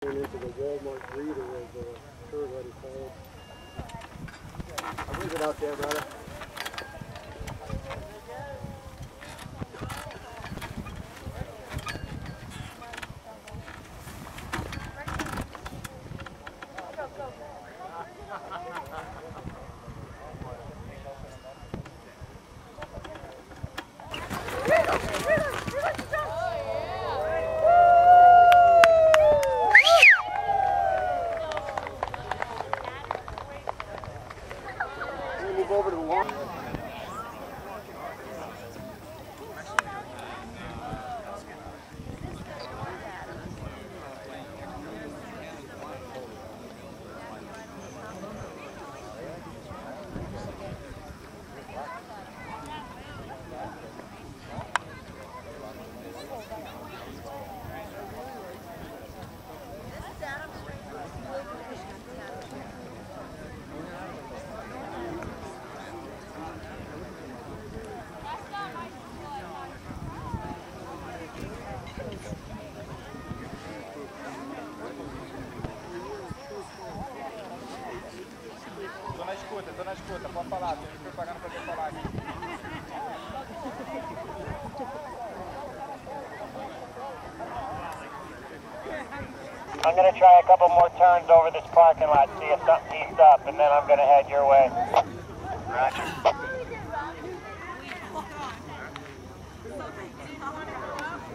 into the Walmart breeder as Kurt what he called. I'll leave it out there, brother. Over to the wall. Tô na escuta, pode falar, tô me preparando pra falar aqui. I'm going to try a couple more turns over this parking lot, see if something heats up, and then I'm going to head your way. Roger.